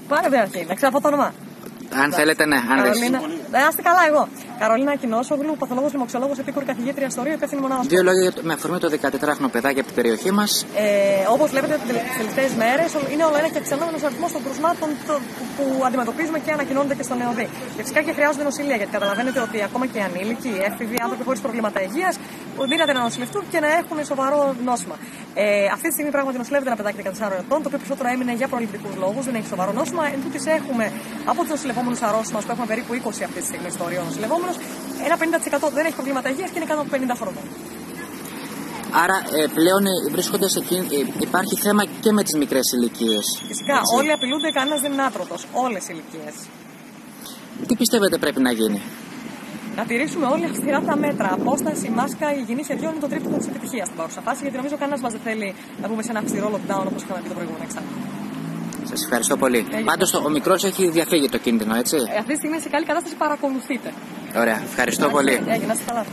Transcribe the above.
Πάρα ωραία, να ξέρω από το όνομα. Αν θέλετε, ναι. Καρολίνα. Άστε καλά, εγώ. Καρολίνα Ακινόσογλου, παθολόγος, λοιμοξιολόγος, επίκουρη καθηγήτρια ιστορίου, υπεύθυνη μονάδα. Δύο λόγια με αφορμή το 14χρονο παιδάκι από την περιοχή μας. Όπως βλέπετε, τις τελευταίες μέρες είναι όλο ένα και αυξανόμενος αριθμός των κρουσμάτων που αντιμετωπίζουμε και ανακοινώνονται και στο ΝΕΟΔΗ. Και φυσικά και χρειάζονται νοσηλεία, γιατί καταλαβαίνετε ότι ακόμα και οι ανήλικοι, οι έφηβοι, άνθρωποι χωρίς προβλήματα υγείας, δύναται να νοσηλευτούν και να έχουν σοβαρό νόσημα. Αυτή τη στιγμή πράγματι νοσηλεύεται ένα παιδάκι 14 ετών, το οποίο περισσότερο έμεινε για προληπτικούς λόγους, δεν έχει σοβαρό νόσημα. Εν τούτης έχουμε από τους νοσηλευόμενους αρρώστιμα, που έχουμε περίπου 20 αυτή τη στιγμή στο όριο νοσηλευόμενος, ένα 50% δεν έχει προβλήματα υγείας και είναι κάτω από 50 χρονών. Άρα πλέον βρίσκονται σε υπάρχει θέμα και με τις μικρές ηλικίες. Φυσικά, όλοι απειλούνται, κανένας δεν είναι άτρωτος. Όλες οι ηλικίες. Τι πιστεύετε πρέπει να γίνει? Να τηρήσουμε όλοι αυστηρά τα μέτρα. Απόσταση, μάσκα, υγιεινή χεριών είναι το τρίπτυχο της επιτυχίας στην παρούσα φάση, γιατί νομίζω κανένας μας δεν θέλει να μπούμε σε ένα αυστηρό lockdown όπως είχαμε πει το προηγούμενο εξάμηνο. Σας ευχαριστώ πολύ. Πάντως ο μικρός έχει διαφύγει το κίνδυνο, έτσι. Αυτή τη στιγμή είναι σε καλή κατάσταση, παρακολουθείτε. Ωραία, ευχαριστώ πολύ. Έγινε, να είστε καλά.